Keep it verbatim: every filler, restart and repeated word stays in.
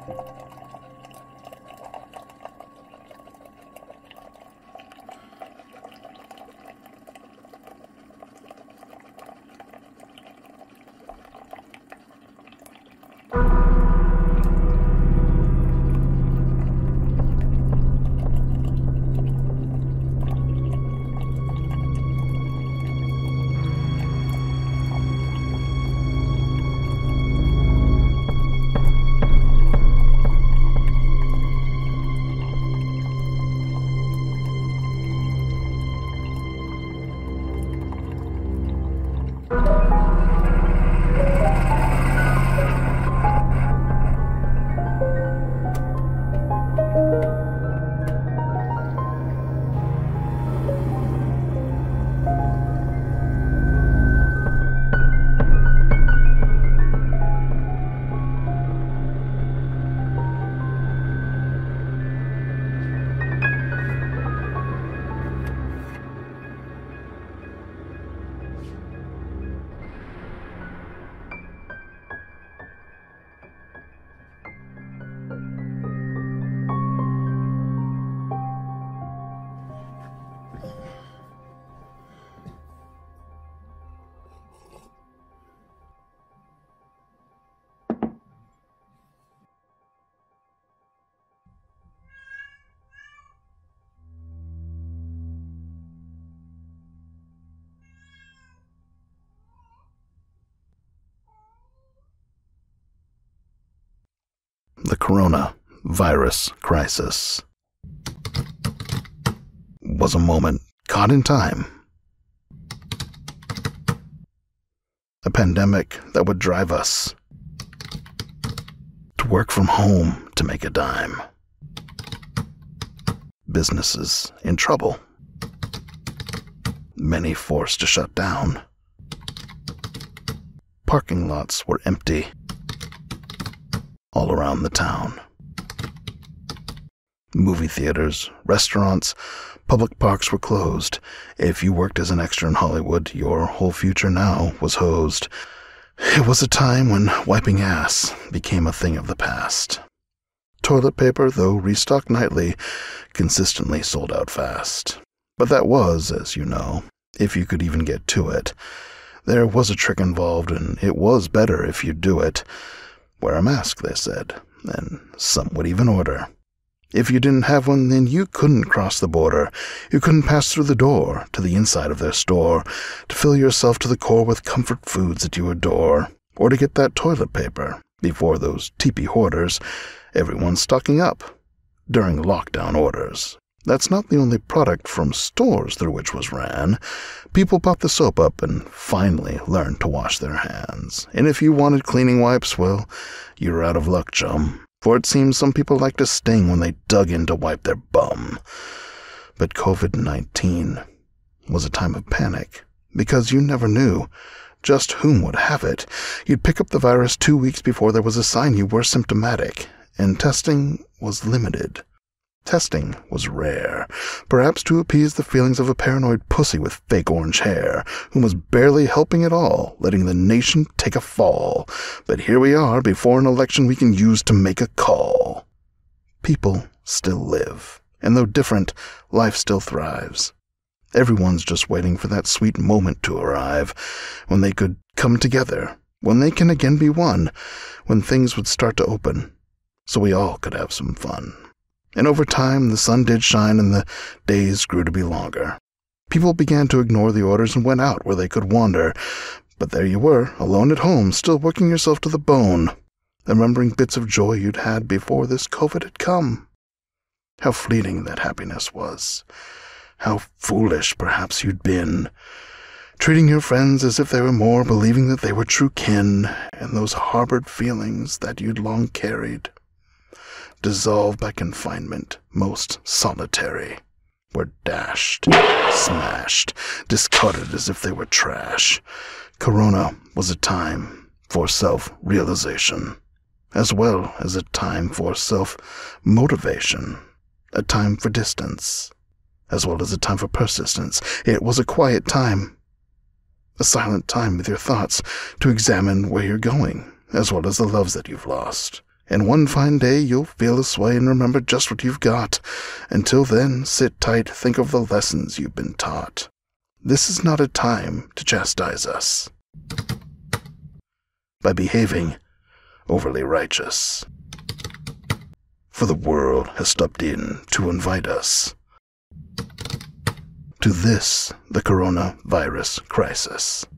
The coronavirus crisis was a moment caught in time. A pandemic that would drive us to work from home to make a dime. Businesses in trouble. Many forced to shut down. Parking lots were empty all around the town. Movie theaters, restaurants, public parks were closed. If you worked as an extra in Hollywood, your whole future now was hosed. It was a time when wiping ass became a thing of the past. Toilet paper, though restocked nightly, consistently sold out fast. But that was, as you know, if you could even get to it. There was a trick involved, and it was better if you'd do it. Wear a mask, they said, and some would even order. If you didn't have one, then you couldn't cross the border. You couldn't pass through the door to the inside of their store to fill yourself to the core with comfort foods that you adore, or to get that toilet paper before those teepee hoarders. Everyone's stocking up during lockdown orders. That's not the only product from stores through which was ran. People popped the soap up and finally learned to wash their hands. And if you wanted cleaning wipes, well, you were out of luck, chum. For it seems some people liked to sting when they dug in to wipe their bum. But COVID nineteen was a time of panic, because you never knew just whom would have it. You'd pick up the virus two weeks before there was a sign you were symptomatic, and testing was limited. Testing was rare, perhaps to appease the feelings of a paranoid pussy with fake orange hair, who was barely helping at all, letting the nation take a fall. But here we are before an election we can use to make a call. People still live, and though different, life still thrives. Everyone's just waiting for that sweet moment to arrive, when they could come together, when they can again be one, when things would start to open, so we all could have some fun. And over time, the sun did shine and the days grew to be longer. People began to ignore the orders and went out where they could wander. But there you were, alone at home, still working yourself to the bone, remembering bits of joy you'd had before this COVID had come. How fleeting that happiness was. How foolish, perhaps, you'd been. Treating your friends as if they were more, believing that they were true kin, and those harbored feelings that you'd long carried, dissolved by confinement, most solitary, were dashed, smashed, discarded as if they were trash. Corona was a time for self-realization, as well as a time for self-motivation, a time for distance, as well as a time for persistence. It was a quiet time, a silent time with your thoughts, to examine where you're going, as well as the loves that you've lost. And one fine day you'll feel this way and remember just what you've got. Until then, sit tight, think of the lessons you've been taught. This is not a time to chastise us by behaving overly righteous. For the world has stepped in to invite us to this, the coronavirus crisis.